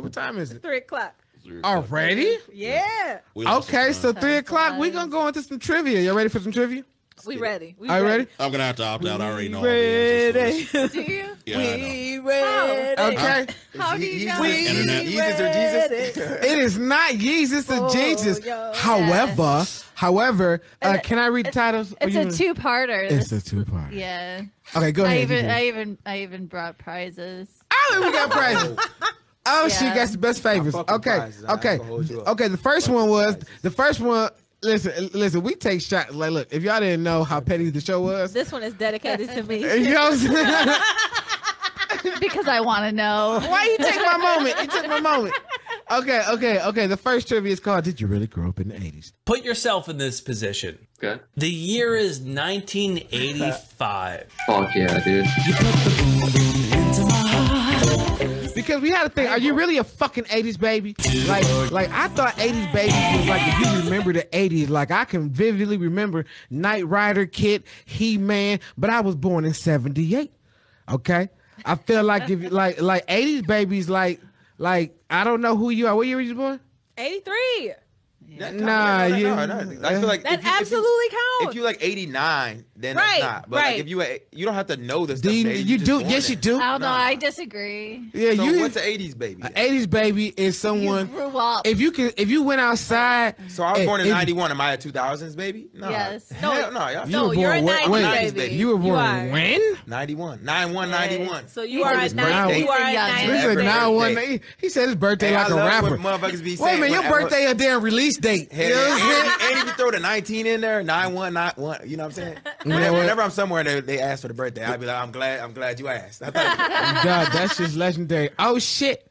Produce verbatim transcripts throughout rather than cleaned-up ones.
What time is it? Three o'clock. Already? Yeah. Okay, so three o'clock. We gonna go into some trivia. You ready for some trivia? We ready. We Are you ready? I'm gonna have to opt out. I already know. Ready. All Do you? yeah, we ready. Okay. How do you know? We Internet. Jesus or Jesus? It is not Jesus or Jesus. However, however, uh, can I read the titles? It's a two-parter. It's a two-parter. Yeah. Okay, go I ahead. even, I even, I even brought prizes. Oh, we got prizes. Oh, she Yeah. gets the best favors. Okay, prizes. I okay, ain't gonna hold you up. okay. The first one was the first one. Listen, listen. We take shots. Like, look, if y'all didn't know how petty the show was, This one is dedicated to me. you know what I'm saying? Because I want to know. Why you take my moment? You took my moment. Okay, okay, okay. The first trivia is called "Did you really grow up in the eighties?" Put yourself in this position. Okay. The year is nineteen eighty-five. Fuck yeah, dude. Because we had to think, are you really a fucking eighties baby? Like, like I thought eighties baby was like, if you remember the eighties, like I can vividly remember Knight Rider, Kid, He-Man, but I was born in seventy-eight. Okay, I feel like if like like eighties babies, like like I don't know who you are. What year were you born? eighty-three. That Nah, no, no, you- no, no. I feel like That if you, if you- absolutely counts. If you like eighty-nine, then Right, that's not. But right. like if you you don't have to know the stuff. Do you, in the eighties, you just do? born Yes, you there. do. I don't know. Nah. I disagree. Yeah, So you. what's an eighties baby? An eighties baby is someone. You grew up. If you can, if you went outside. So I was and- born in if- ninety-one. Am I a two thousands baby? No. Yes. Hell no. Y'all- You No, were you're born a when- nineties when? nineties baby. baby. You were born are. when? ninety-one. nine one ninety-one. So you are a His nineties. birthday. You are a He's a young He nineties. said Happy nine one. birthday. He, he said his birthday Hey, like I a love rapper. when motherfuckers be Wait a saying minute, your when- birthday a damn release date. Hell You know what I'm yeah. saying? and, and if you throw the nineteen in there, nine one, nine one, you know what I'm saying? know Whenever, what? whenever I'm somewhere and they, they ask for the birthday, I'd be like, I'm glad, I'm glad you asked. I thought, God, that's just legendary. Oh shit.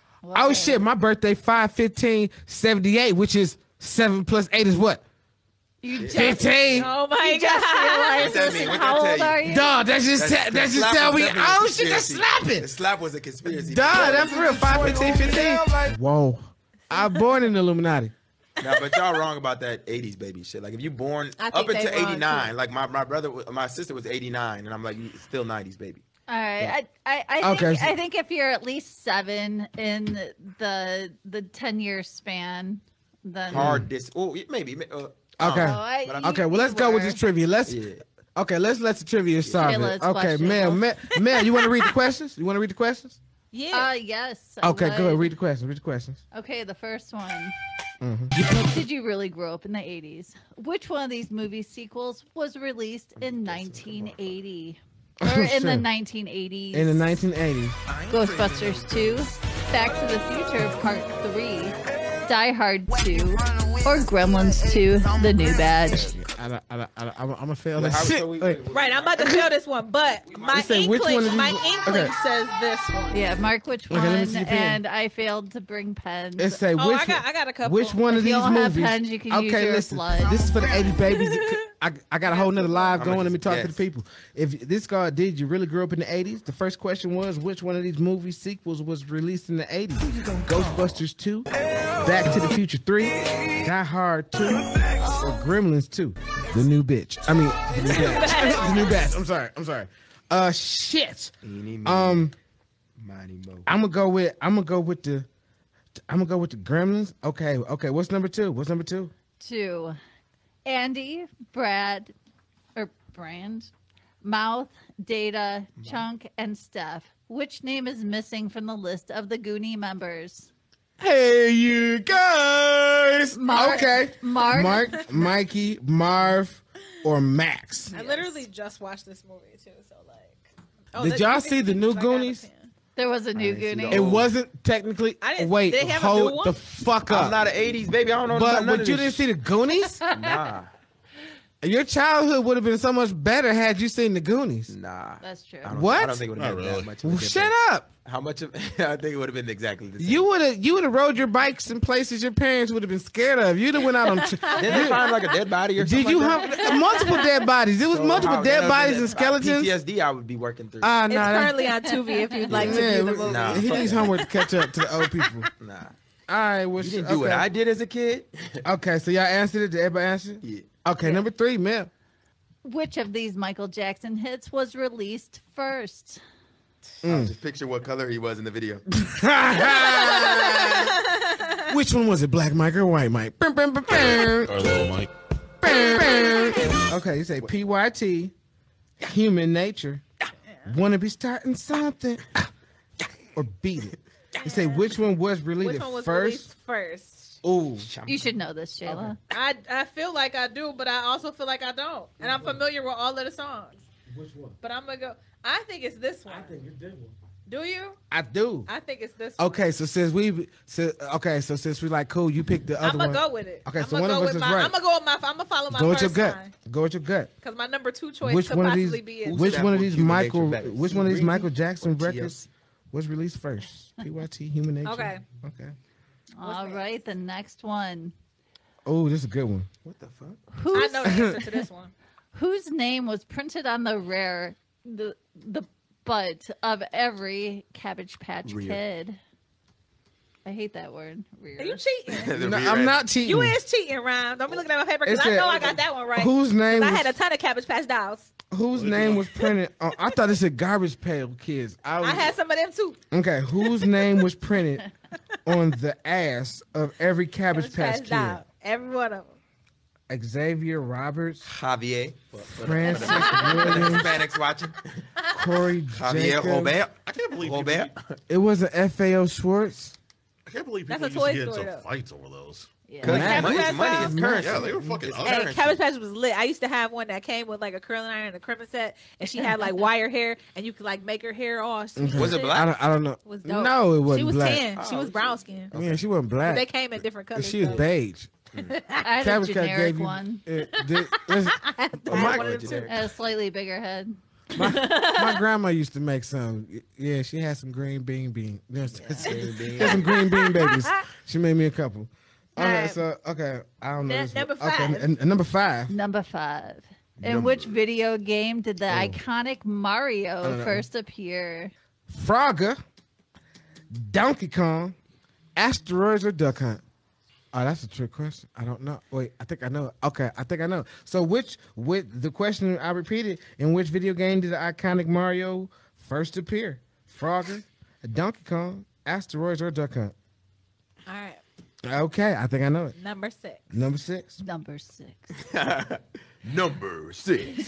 Oh shit. My birthday five fifteen seventy-eight, which is seven plus eight is what? You just, fifteen. Oh my you just god. realized What that this. mean? and What How that old tell you? are you? Dog, that's just That's- te- the that's just slap tell was me. definitely a Oh shit, that's conspiracy. slapping. The slap was a conspiracy. Dog, that's real. five fifteen fifteen. Whoa. I'm born in the Illuminati. No, but y'all wrong about that eighties baby shit. Like if you born I up think they until wrong, eighty-nine, too. like my, my brother, my sister was eighty-nine, and I'm like, you still nineties baby. All right. I, I, I, think, Okay, so- I think if you're at least seven in the the ten year span, then Hard dis. Oh, maybe. Uh, Okay. Oh, I- But I'm- Okay, well let's you go with were. this trivia. Let's Yeah. Okay, let's let the trivia start. Okay, it. let's Okay, question. Mel, Mel, Mel, you want to read the questions? You want to read the questions? Yeah. Uh, yes. I Okay, would. go ahead, read the questions. Read the questions. Okay, the first one. Mm-hmm. Did you really grow up in the eighties? Which one of these movie sequels was released in nineteen eighty? Or in the Shit. nineteen eighties? In the nineteen eighties. Ghostbusters two, Back to the Future Part three, Die Hard two, or Gremlins two, The New Badge. I, don't- I, don't- I, don't- I'm, I'm gonna fail Wait, this how- shit. so we- Wait. wait, Right, I'm about to show this one, but my You say which one inkling, of these- my inkling okay. says this one. Yeah, mark which Okay, let me one, see your pen. and I failed to bring pens. It say Oh, which I got, one- I got a couple. Which one of If these you don't have movies? pens, you can okay, use your listen. blood. This is for the eighties babies. I, I got a whole nother live I'm going. gonna Let me just talk to the guess. people. If this guy did, you really grow up in the eighties? The first question was, which one of these movie sequels was released in the eighties? Ghostbusters two, Back to the Future three, Die Hard two, or Gremlins two? The new bitch. I mean, the new batch. the new batch. I'm sorry. I'm sorry. Uh, shit. Eeny, meeny, Um, miny, mo. I'm gonna go with. I'm gonna go with the. I'm gonna go with the Gremlins. Okay. Okay. What's number two? What's number two? Two, Andy, Brad, or Brand, Mouth, Data, Chunk, and Steph. Which name is missing from the list of the Goonie members? Hey, you guys. Mark, Okay. Mark, Mark, Mikey, Marv, or Max. I literally just watched this movie too, so like. Oh, Did that- y'all see the new I got a Goonies? pen. There was a new didn't see Goonie. the It old- wasn't technically. I didn't- Wait, they have a new hold one? the fuck up. I'm not an eighties baby. I don't know but about none but of you this didn't see the Goonies? shit. Nah, Your childhood would have been so much better had you seen the Goonies. nah. That's true. I don't, What? I don't think it would have Not been really. that much of a Well, difference. shut up. How much of? I think it would have been exactly the same. You would have you would have rode your bikes in places your parents would have been scared of. You'd have went out on. T- Did they find like a dead body or something? Did you like that? have multiple dead bodies? There was So multiple how- dead that bodies would've and been- skeletons. P T S D I would be working through. Ah, It's nah, that- currently on Tubi if you'd like to Yeah, view the we- movie. Nah. he needs homework to catch up to the old people. Nah, All right, well, you sh- didn't do what okay. I did as a kid. Okay, so y'all answered it. Did everybody answer? Yeah. Okay, number three, Mel. Which of these Michael Jackson hits was released first? I'll just picture what color he was in the video. Which one was it, Black Mike or White Mike? Bam, bam, bam, bam. Or Little Mike. Bam, bam. Okay, you say P Y T, Human Nature, wanna be starting something, or Beat It. You say which one was released Which one was first? released first? Ooh, You should know this, Shayla. I I feel like I do, but I also feel like I don't, and I'm familiar with all of the songs. which one? But I'm gonna go. I think it's this one. it's this one. Do you? I do. I think it's this one. Okay, so since we, so, okay, so since we like cool, you picked the other I'm gonna one. go with it. Okay, I'm so gonna one go of us with is my, right. I'm gonna go with my. I'm gonna follow my Go with first your gut. line. Go with your gut. Because my number two choice Which could one of possibly these? be it. Which one of these Human Nature Michael? better? Which one of these Breezy Michael Jackson or T L C? records was released first? P Y T, Human Nature. Okay. Okay. All right, the next one. Oh, this is a good one. What the fuck? I Whose, know the answer to this one. whose name was printed on the rare, the the butt of every Cabbage Patch Rear. Kid? I hate that word. Rear. Are you cheating? The No, rear I'm end. not cheating. You is cheating, Rhyme. Don't be looking at my paper because It I said- know I got that one right. Whose name 'Cause I was- had a ton of Cabbage Patch dolls. Whose name was printed? On, I thought it said Garbage Pail Kids. I, was, I had some of them too. Okay, whose name was printed on the ass of every Cabbage Patch Kid? doll. Every one of them. Xavier Roberts, Javier. Francis The Williams, Hispanics watching. Corey Javier Jacob. Robert. I can't believe Robert. people, It was an F A O Schwartz. I can't believe That's people a used to Toy get Story, into though. fights over those. Yeah. Cause Cabbage money, Patch money dolls? is currency. Yeah, they were fucking It's ugly. Hey, currency. Cabbage Patch was lit. I used to have one that came with like a curling iron and a crimping set, and she had like wire hair, and you could like make her hair all. sweet Was it and black? I don't, I don't know. Was dope. No, it wasn't She was black. tan. She was brown skin. Yeah, she wasn't black. They came in different colors. She was though. beige. I had Cabbage a Patch generic gave you. one. It, did, listen, I my, had one of them too. I had a slightly bigger head. my, my grandma used to make some. Yeah, she had some green bean bean. Yes, she had some green bean babies. She made me a couple. Okay, Alright. so okay, I don't know. N- this number one. Okay, five. and, and number five. Number five. In Number- which video game did the Oh. iconic Mario know. first appear? Frogger, Donkey Kong, Asteroids, or Duck Hunt? Oh, that's a trick question. I don't know. Wait, I think I know. Okay, I think I know. So, which, with the question I repeated, in which video game did the iconic Mario first appear? Frogger, Donkey Kong, Asteroids, or Duck Hunt? All right, Okay, I think I know it. number six. Number six. Number six. Number six.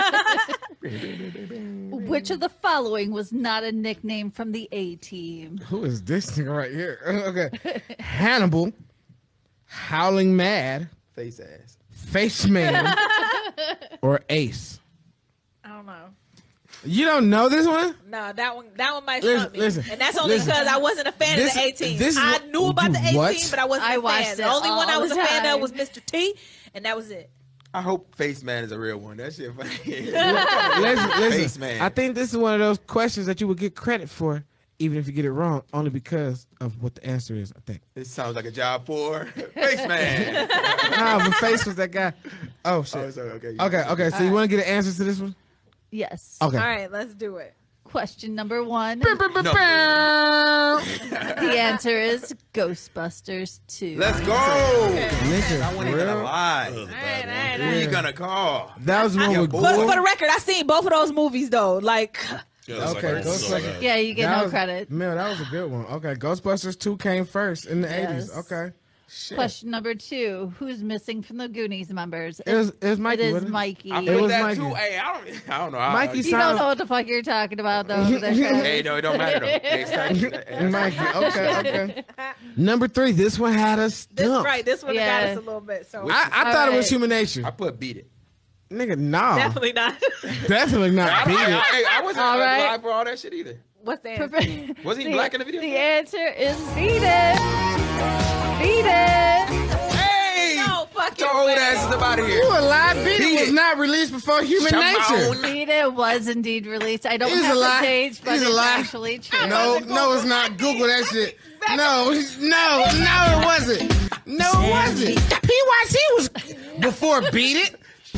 Which of the following was not a nickname from the A Team? Who is this nigga right here? Okay, Hannibal, Howling Mad, Face ass. Face Man, or Ace. I don't know. You don't know this one? No, that one. That one might Listen, stump me. listen, and that's only listen. because I wasn't a fan This- of the eighteen. this is I what- knew about the you what? eighteen, but I wasn't I a watched fan. it The only one I all was the a fan time. of was Mister T, and that was it. I hope Face Man is a real one. That shit funny. listen, listen. Face Man. I think this is one of those questions that you would get credit for, even if you get it wrong, only because of what the answer is. I think. This sounds like a job for Face Man. Nah, but Face was that guy. Oh Oh, shit. sorry, okay. Okay, okay. So you want to get an answer to this one? Yes. Okay. All right, let's do it. Question number one. Bow, bow, bow, No. bow. The answer is Ghostbusters two. Let's go. Listen, I for wasn't even real? alive. All right, all right, Who all you right. gonna call? That was the one Yeah, with boy. But Gore. for the record, I seen both of those movies though. Like, Yeah, that's Okay, like, go I saw second. that. Yeah, you get That no was- credit. Man, that was a good one. Okay, Ghostbusters two came first in the eighties. Yes. Okay. Shit. Question number two. Who's missing from the Goonies members? It was, it was Mikey. It is wasn't it? Mikey. I It put was that Mikey. too. Hey, I don't. I don't know. How, Mikey You sound- don't know what the fuck you're talking about, though. over there, Travis. Hey, no, it don't matter though. Next time. you- hey, Mikey. Okay, okay. Number three. This one had us this stumped. right, this one Yeah. got us a little bit. So I, I thought it was Alright. Human Nature. I put beat it. Nigga, nah. definitely not. Definitely not. I, Beat I, it. I, I wasn't All right. alive for all that shit either. What's the answer? Was he black in the video? The answer is Beat It. Beat It. Hey! No fucking Your old way. ass is about here. You a lie. Beat, Beat It was It. not released before Human Come Nature. on. Beat It was indeed released. I don't He's have a lie. the page, but He's a it's lie. actually true. No, no, it's not. Google that shit. No, no, no, it wasn't. No, it wasn't. P Y T was before Beat It.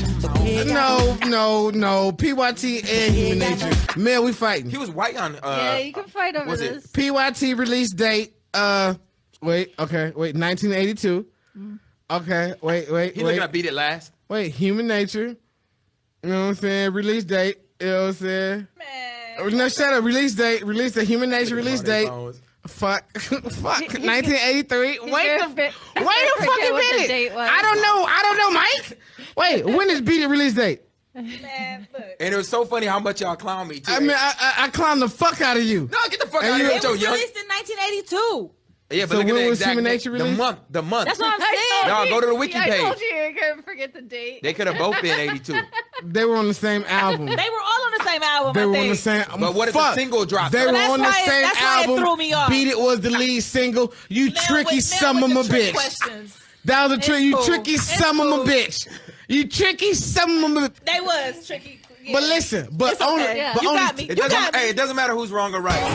No, no, no. P Y T and Human Nature. Man, we fighting. He was white on. Uh, Yeah, you can fight over was it- this. P Y T release date. Uh, wait. Okay. Wait. nineteen eighty-two. Okay. Wait. Wait. he wait. looking at beat it last. Wait. Human Nature. You know what I'm saying? Release date. You know what I'm saying? Man. Oh, no, shut up. Release date. Release the Human Nature release On their date. phones. Fuck. Fuck. nineteen eighty-three. Wait gonna the, fi- wait a forget fucking what the minute. date was. I don't know. I don't know, Mike. Wait, when is Beat It release date? Man, look. And it was so funny how much y'all clown me too. I mean, I, I, I clowned the fuck out of you. no, get the fuck And out you- of here, It Joe was Young. released in nineteen eighty-two. Yeah, but So look at when the was exact Human date. Nature The released? month. The month. That's what I'm I saying. told Y'all you. go to the wiki I told page. you you couldn't forget the date. They could have both been eighty-two. They were on the same album. They were all on the same album. They I were think. on the same. But what if the fuck. single dropped? They So were that's on the why it- same that's why it album. threw me off. Beat It was the lead single. You Now tricky with- son now of a with the trick bitch. questions. That was a trick. It's You cool. tricky It's son of a cool. bitch. You tricky son of a. They was tricky. Yeah. But listen, but It's only, okay. Yeah. but You only, got me. It You doesn't, got me. hey, it doesn't matter who's wrong or right.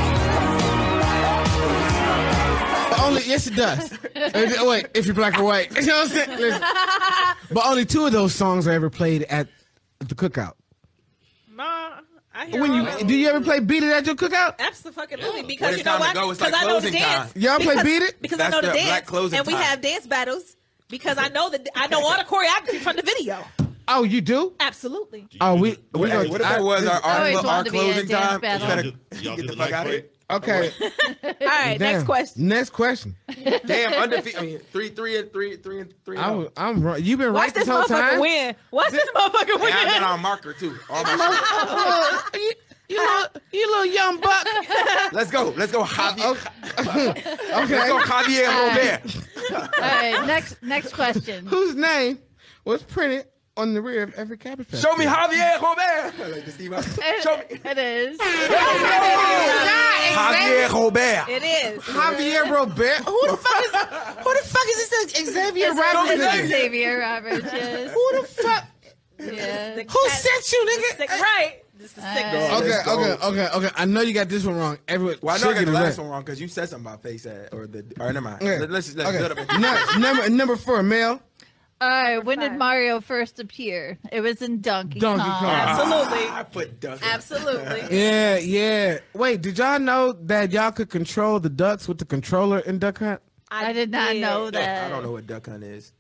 but only. Yes, it does. Uh, Wait, if you're black or white, you know what I'm saying? Listen. But only two of those songs are ever played at the cookout. Nah, I hear When all you of them. do you ever play Beat It at your cookout? Absolutely, When because it's you know time to what? go, it's Because like I know the closing dance. time. Y'all play because, Beat It? because That's I know the the dance, black closing and we time. have dance battles because I know that I know all the choreography from the video. Oh, you do? Absolutely. Oh, we. we What, gonna- hey, what if I- that was our, I our, always our wanted to be in a closing dance time? battle. Instead Y'all of do- y'all get do the the fuck night out of here. Okay. All right, Damn. next question. Next question. Damn, undefeated. I mean, three, three, and three, three, and three. and I'm, oh. I'm right. You've been Watch right this this whole motherfucker time. win. Watch this motherfucker And I got win. on marker too. All my shit. you, you, little, you little young buck. Let's go. Let's go, Javier. Okay. Let's go, Javier Robert. All right, next next question. Whose name was printed on the rear of every Cabbage Patch? Show me Javier Robert. Like the Steve Harvey. Show me. It is. Javier Robert. It is. Javier Robert. Who the fuck is? Who the fuck is this? Xavier It's Roberts. Xavier. Xavier Roberts. Yes. Who the fuck? Yeah. The Who cat- sent you, the nigga? sick- Right. This is sick. Uh, Okay, Let's go. okay, okay, okay. I know you got this one wrong. Everyone, Well, I know I got Sugar the the last rest. one wrong because you said something about face ad or the. Or never mind. Okay. Let- Let's just let's Okay. build up. No, number number four, Mel. All right. When did five. Mario first appear? It was in Donkey, Donkey Kong. Kong. Absolutely. I put duck. Absolutely. Yeah, yeah. Wait, did y'all know that y'all could control the ducks with the controller in Duck Hunt? I did not know that. I don't know what duck hunt is.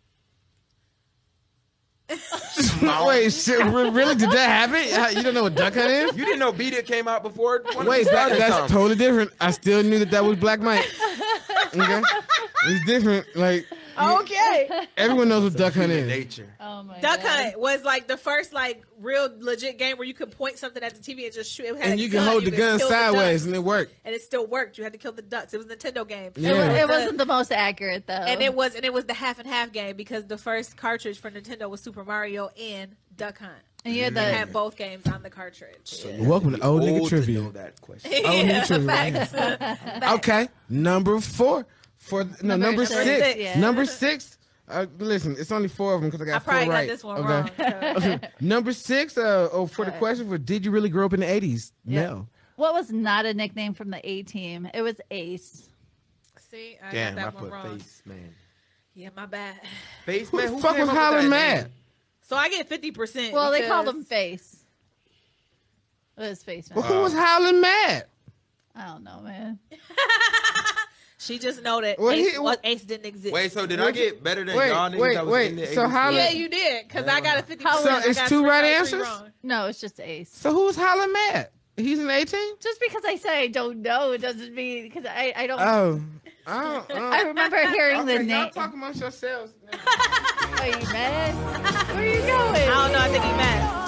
Wait, shit, re- really? Did that happen? Uh, You don't know what Duck Hunt is? You didn't know Beat It came out before? One of Wait, them that, started that's something. totally different. I still knew that that was Black Mike. Okay, it's different. Like Okay. everyone knows what Duck Hunt Human is. nature. Oh my Duck God. Hunt was like the first like real legit game where you could point something at the T V and just shoot. It had And a you can gun. hold the could gun kill sideways ducks. and it worked. and it still worked. You had to kill the ducks. It was a Nintendo game. Yeah. It, wa- it The- wasn't the most accurate though. And it was and it was the half and half game because the first cartridge for Nintendo was Super Mario and Duck Hunt. And you had It the had both games on the cartridge. Welcome to Old Nigga Old Trivia. To know that question. Yeah, trivia. facts. Facts. Okay, number four for no Number number six. six. Yeah. Number six. Uh, listen, it's only four of them because I got I four probably right. got this one Okay. wrong. so. Number six. Uh, oh, for the Alright. question for did you really grow up in the eighties? Yeah. No. what was not a nickname from the A Team? It was Ace. See, I Damn, got I that one put wrong. face man. Yeah, my bad. Face Who man. the Who fuck came was up with Howlin' that Mad? name? So I get fifty percent. Well, they called him Face. It was Face Man. Well, who was Howlin' Mad? I don't know, man. She just know that Well, Ace, he- well, Ace didn't exist. Wait, so did I get better than Wait, y'all niggas wait, that was wait. in the So eighties? how- Yeah, you did because I got a fifty percent. So it's two right answers? No, it's just Ace. So who's Howlin' Mad? He's an eighteen? Just because I say I don't know, it doesn't mean because I, I don't. Oh. I don't, uh, I remember hearing okay, the y'all name. talk amongst yourselves. Are you mad? Where are you going? I don't know. I think he mad.